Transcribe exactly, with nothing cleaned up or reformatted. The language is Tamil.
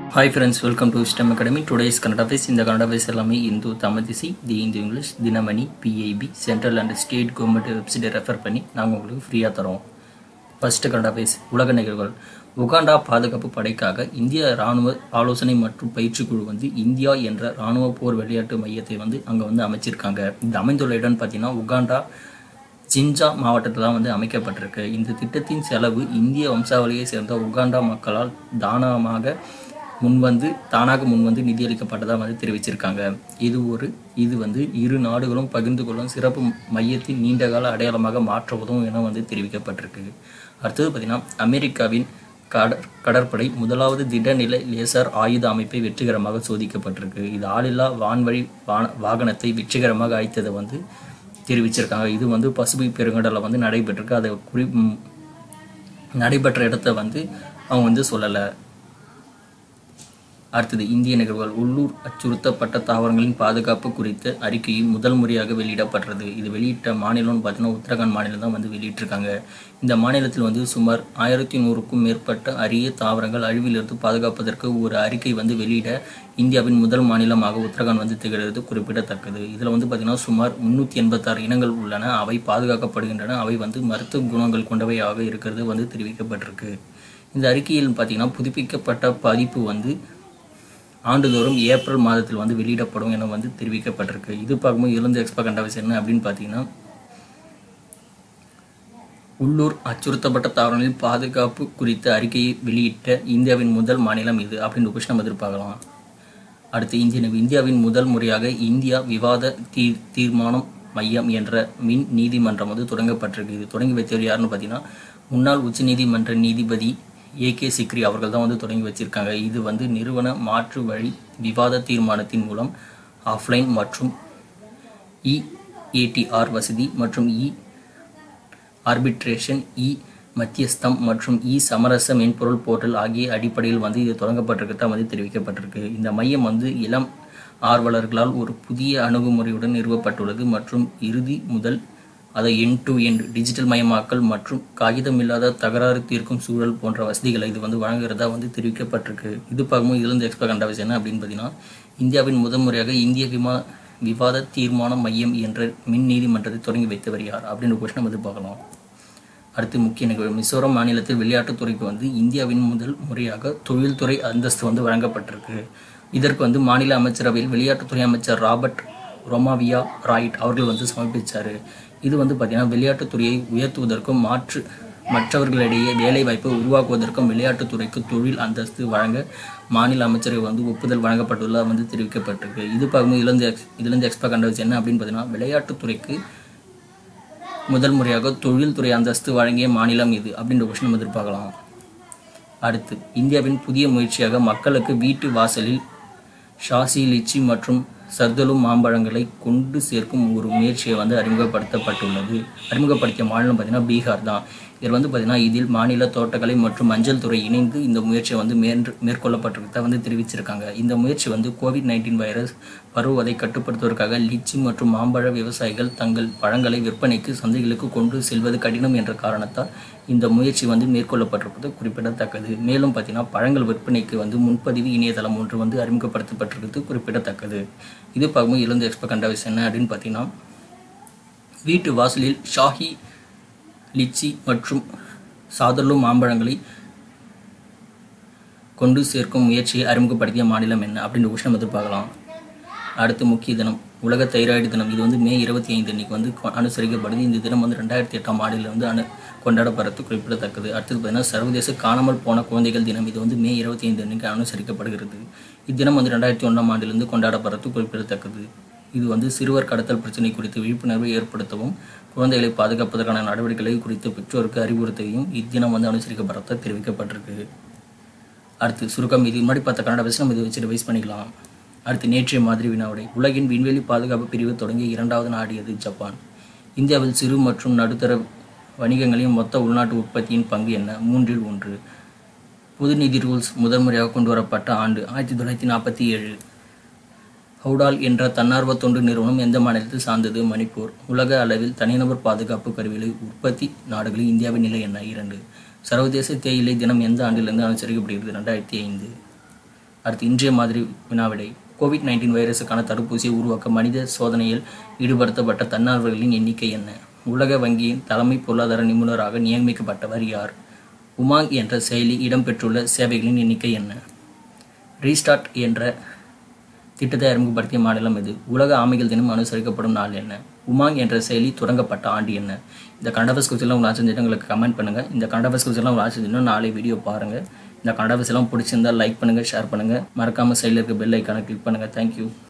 Hi friends, welcome to STEM Academy. Today's Kannada Base. In the Kannada Base, எல்லாமே Hindu Tamil Thisai, the Hindu English, Dinamani, PIB, central and state government வெப்சைட்டை ரெஃபர் பண்ணி நாங்கள் உங்களுக்கு ஃப்ரீயாக தரோம். ஃபர்ஸ்ட் கன்னடா பேஸ் உலக நிகழ்வுகள். உகாண்டா பாதுகாப்பு படைக்காக இந்திய இராணுவ ஆலோசனை மற்றும் பயிற்சி குழு வந்து இந்தியா என்ற இராணுவ போர் விளையாட்டு மையத்தை வந்து அங்கே வந்து அமைச்சிருக்காங்க. இது அமைந்துள்ள இடம்னு பார்த்தீங்கன்னா உகாண்டா ஜின்ஜா மாவட்டத்தில் தான் வந்து அமைக்கப்பட்டிருக்கு. இந்த திட்டத்தின் செலவு இந்திய வம்சாவளியை சேர்ந்த உகாண்டா மக்களால் தானமாக முன்வந்து தானாக முன்வந்து நிதியளிக்கப்பட்டதாக வந்து தெரிவிச்சிருக்காங்க. இது ஒரு இது வந்து இரு நாடுகளும் பகிர்ந்து கொள்ளும் சிறப்பு மையத்தின் நீண்டகால அடையாளமாக மாற்ற உதவும் என வந்து தெரிவிக்கப்பட்டிருக்கு. அடுத்தது பார்த்திங்கன்னா அமெரிக்காவின் கடற் கடற்படை முதலாவது திடநிலை லேசர் ஆயுத அமைப்பை வெற்றிகரமாக சோதிக்கப்பட்டிருக்கு. இது ஆளில்லா வான்வழி வான வாகனத்தை வெற்றிகரமாக அழைத்ததை வந்து தெரிவிச்சிருக்காங்க. இது வந்து பசிபிக் பெருங்கடலில் வந்து நடைபெற்றிருக்கு. அதை குறி நடைபெற்ற இடத்த வந்து அவங்க வந்து சொல்லலை. அடுத்தது இந்திய நிகழ்வுகள். உள்ளூர் அச்சுறுத்தப்பட்ட தாவரங்களின் பாதுகாப்பு குறித்த அறிக்கையை முதல் முறையாக வெளியிடப்பட்டது. இது வெளியிட்ட மாநிலம்னு பார்த்தீங்கன்னா உத்தரகாண்ட் மாநிலம் தான் வந்து வெளியிட்டிருக்காங்க. இந்த மாநிலத்தில் வந்து சுமார் ஆயிரத்தி நூறுக்கும் மேற்பட்ட அரிய தாவரங்கள் அழிவிலிருந்து பாதுகாப்பதற்கு ஒரு அறிக்கை வந்து வெளியிட இந்தியாவின் முதல் மாநிலமாக உத்தரகாண்ட் வந்து திகழ்கிறது குறிப்பிடத்தக்கது. இதில் வந்து பார்த்திங்கன்னா சுமார் முந்நூற்றி எண்பத்தாறு இனங்கள் உள்ளன. அவை பாதுகாக்கப்படுகின்றன. அவை வந்து மருத்துவ குணங்கள் கொண்டவையாக இருக்கிறது வந்து தெரிவிக்கப்பட்டிருக்கு. இந்த அறிக்கையில் பார்த்திங்கன்னா புதுப்பிக்கப்பட்ட பதிப்பு வந்து ஆண்டுதோறும் ஏப்ரல் மாதத்தில் வந்து வெளியிடப்படும் என வந்து தெரிவிக்கப்பட்டிருக்கு. இது பார்க்கும்போது எழுந்து எக்ஸ்பா கண்டாவிஸ் என்ன அப்படின்னு பார்த்தீங்கன்னா உள்ளூர் அச்சுறுத்தப்பட்ட தாவரங்களின் பாதுகாப்பு குறித்த அறிக்கையை வெளியிட்ட இந்தியாவின் முதல் மாநிலம் இது அப்படின்னு கொஸ்டின் நம்ம எதிர்பார்க்கலாம். அடுத்து இந்திய இந்தியாவின் முதல் முறையாக இந்தியா விவாத தீர் தீர்மானம் மையம் என்ற மின் நீதிமன்றம் வந்து தொடங்கப்பட்டிருக்கு. இது தொடங்கி வைத்தவர் யாருன்னு பார்த்தீங்கன்னா முன்னாள் உச்ச நீதிமன்ற நீதிபதி ஏ கே சிக்ரி அவர்கள் தான் வந்து தொடங்கி வச்சிருக்காங்க. இது வந்து நிறுவன மாற்று வழி விவாத தீர்மானத்தின் மூலம் ஆஃப்லைன் மற்றும் இ ஏடிஆர் வசதி மற்றும் இ ஆர்பிட்ரேஷன் இ மத்தியஸ்தம் மற்றும் இ சமரச மென்பொருள் போர்ட்டல் ஆகிய அடிப்படையில் வந்து இது தொடங்கப்பட்டிருக்கதான் வந்து தெரிவிக்கப்பட்டிருக்கு. இந்த மையம் வந்து இளம் ஆர்வலர்களால் ஒரு புதிய அணுகுமுறையுடன் நிறுவப்பட்டுள்ளது மற்றும் இறுதி முதல் அதை என் டு எண்ட் டிஜிட்டல் மயமாக்கல் மற்றும் காகிதமில்லாத தகராறு தீர்க்கும் சூழல் போன்ற வசதிகளை இது வந்து வழங்குகிறதா வந்து தெரிவிக்கப்பட்டிருக்கு. இது பார்க்கும்போது இதுலேருந்து எக்ஸ்பா கண்டாவிஸ் என்ன அப்படின்னு பார்த்தீங்கன்னா இந்தியாவின் முதல் முறையாக இந்திய விமா விவாத தீர்மான மையம் என்ற மின் நீதிமன்றத்தை தொடங்கி வைத்தவர் யார் அப்படின்னு கொஸ்டின் வந்து பார்க்கலாம். அடுத்து முக்கிய நிகழ்வு. மிசோரம் மாநிலத்தில் விளையாட்டுத்துறைக்கு வந்து இந்தியாவின் முதல் முறையாக தொழில்துறை அந்தஸ்து வந்து வழங்கப்பட்டிருக்கு. இதற்கு வந்து மாநில அமைச்சரவையில் விளையாட்டுத்துறை அமைச்சர் ராபர்ட் ரொமாவியா ராய்ட் அவர்கள் வந்து சமர்ப்பித்தார். இது வந்து பார்த்திங்கன்னா விளையாட்டுத்துறையை உயர்த்துவதற்கும் மாற்று மற்றவர்களிடையே வேலைவாய்ப்பை உருவாக்குவதற்கும் விளையாட்டுத்துறைக்கு தொழில் அந்தஸ்து வழங்க மாநில அமைச்சரவை வந்து ஒப்புதல் வழங்கப்பட்டுள்ளதாக வந்து தெரிவிக்கப்பட்டிருக்கு. இது பார்க்கும்போது இதுலேருந்து எக்ஸ் இதுலேருந்து எக்ஸ்பா கண்டது என்ன அப்படின்னு பார்த்தீங்கன்னா விளையாட்டுத்துறைக்கு முதல் முறையாக தொழில்துறை அந்தஸ்து வழங்கிய மாநிலம் இது அப்படின்ற கொஸ்டின் நம்ம எதிர்பார்க்கலாம். அடுத்து இந்தியாவின் புதிய முயற்சியாக மக்களுக்கு வீட்டு வாசலில் ஷாசி லிச்சி மற்றும் சர்தலும் மாம்பழங்களை கொண்டு சேர்க்கும் ஒரு முயற்சியை வந்து அறிமுகப்படுத்தப்பட்டுள்ளது. அறிமுகப்படுத்திய மாநிலம் பார்த்திங்கன்னா பீகார் தான். இதில் வந்து பார்த்திங்கன்னா இதில் மாநில தோட்டக்கலை மற்றும் மஞ்சள் துறை இணைந்து இந்த முயற்சியை வந்து மேற்று மேற்கொள்ளப்பட்டிருக்கதை வந்து தெரிவிச்சிருக்காங்க. இந்த முயற்சி வந்து கோவிட் நைன்டீன் வைரஸ் பரவுவதை கட்டுப்படுத்துவதற்காக லிச்சி மற்றும் மாம்பழ விவசாயிகள் தங்கள் பழங்களை விற்பனைக்கு சந்தைகளுக்கு கொண்டு செல்வது கடினம் என்ற காரணத்தால் இந்த முயற்சி வந்து மேற்கொள்ளப்பட்டிருப்பது குறிப்பிடத்தக்கது. மேலும் பார்த்தீங்கன்னா பழங்கள் விற்பனைக்கு வந்து முன்பதிவு இணையதளம் ஒன்று வந்து அறிமுகப்படுத்தப்பட்டிருக்கிறது குறிப்பிடத்தக்கது. இது பார்க்கும்போது எழுந்து எக்ஸ்பா கண்டாவிஸ் என்ன அப்படின்னு பார்த்தீங்கன்னா வீட்டு வாசலில் ஷாஹி லிச்சி மற்றும் சாதலும் மாம்பழங்களை கொண்டு சேர்க்கும் முயற்சியை அறிமுகப்படுத்திய மாநிலம் என்ன அப்படின்ற கொஸ்டின் எதிர்பார்க்கலாம். அடுத்து முக்கிய தினம் உலக தைராய்டு தினம். இது வந்து மே இருபத்தி ஐந்து அன்னைக்கு வந்து அனுசரிக்கப்படுது. இந்த தினம் வந்து ரெண்டாயிரத்தி எட்டாம் ஆண்டில் வந்து அனு கொண்டாடப்படுறது குறிப்பிடத்தக்கது. அடுத்தது பார்த்தீங்கன்னா சர்வதேச காணாமல் போன குழந்தைகள் தினம். இது வந்து மே இருபத்தி ஐந்து அன்னைக்கு அனுசரிக்கப்படுகிறது. இத்தினம் வந்து ரெண்டாயிரத்தி ஒன்றாம் ஆண்டிலிருந்து கொண்டாடப்படுறது குறிப்பிடத்தக்கது. இது வந்து சிறுவர் கடத்தல் பிரச்சனை குறித்து விழிப்புணர்வை ஏற்படுத்தவும் குழந்தைகளை பாதுகாப்பதற்கான நடவடிக்கைகளை குறித்து பெற்றோருக்கு அறிவுறுத்தவும் இத்தினம் வந்து அனுசரிக்கப்படுறத தெரிவிக்கப்பட்டிருக்கு. அடுத்து சுருக்கம். இது முன்னாடி பார்த்த கன்னடா பேசி நம்ம இதை வச்சு ரிவைஸ் பண்ணிக்கலாம். அடுத்து நேற்றைய மாதிரி வினாவுடை. உலகின் விண்வெளி பாதுகாப்பு பிரிவு தொடங்கிய இரண்டாவது நாடு எது? ஜப்பான். இந்தியாவில் சிறு மற்றும் நடுத்தர வணிகங்களின் மொத்த உள்நாட்டு உற்பத்தியின் பங்கு என்ன? மூன்றில் ஒன்று. பொது நிதி ரூல்ஸ் முதல் முறையாக கொண்டு வரப்பட்ட ஆண்டு ஆயிரத்தி தொள்ளாயிரத்தி நாற்பத்தி ஏழு. ஹவுடால் என்ற தன்னார்வ தொண்டு நிறுவனம் எந்த மாநிலத்தில் சார்ந்தது? மணிப்பூர். உலக அளவில் தனிநபர் பாதுகாப்பு கருவிகளை உற்பத்தி நாடுகளில் இந்தியாவின் நிலை என்ன? இரண்டு. சர்வதேச தேயிலை தினம் எந்த ஆண்டிலிருந்து அனுசரிக்கப்படுகிறது? ரெண்டாயிரத்தி ஐந்து. அடுத்து இன்றைய மாதிரி வினாவிடை. கோவிட் நைன்டீன் வைரஸுக்கான தடுப்பூசியை உருவாக்க மனித சோதனையில் ஈடுபடுத்தப்பட்ட தன்னார்வலர்களின் எண்ணிக்கை என்ன? உலக வங்கியின் தலைமை பொருளாதார நிபுணராக நியமிக்கப்பட்டவர் யார்? உமாங் என்ற செயலி இடம்பெற்றுள்ள சேவைகளின் எண்ணிக்கை என்ன? ரீஸ்டார்ட் என்ற திட்டத்தை அறிமுகப்படுத்திய மாநிலம் எது? உலக ஆமைகள் தினம் அனுசரிக்கப்படும் நாள் என்ன? உமாங் என்ற செயலி தொடங்கப்பட்ட ஆண்டு என்ன? இந்த கண்டவஸ் குறிச்செல்லாம் உங்கள் ஆச்சு உங்களுக்கு கமெண்ட் பண்ணுங்கள். இந்த கண்டவஸ் குறிச்செல்லாம் உங்கள் ஆச்சு நாளை வீடியோ பாருங்கள். இந்த கண்டவஸ் எல்லாம் பிடிச்சிருந்தால் லைக் பண்ணுங்கள், ஷேர் பண்ணுங்கள். மறக்காமல் சைடில் இருக்க பெல் ஐக்கானை கிளிக் பண்ணுங்கள். தேங்க்யூ.